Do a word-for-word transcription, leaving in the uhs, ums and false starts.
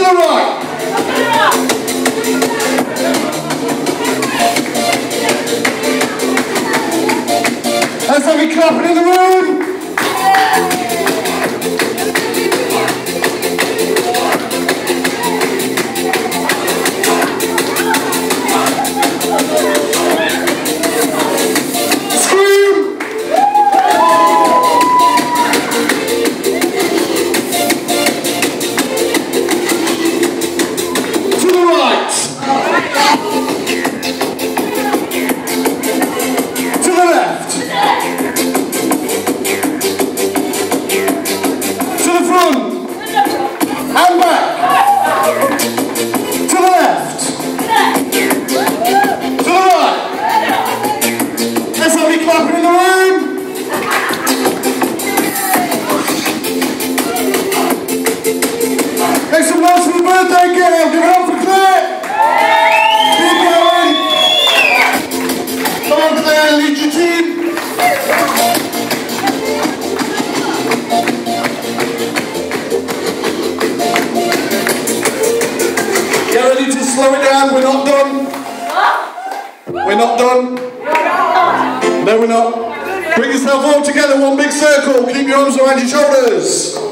the right. Let's have you clapping in the room. Slow it down, we're not done. We're not done. No, we're not. Bring yourself all together, one big circle. Keep your arms around your shoulders.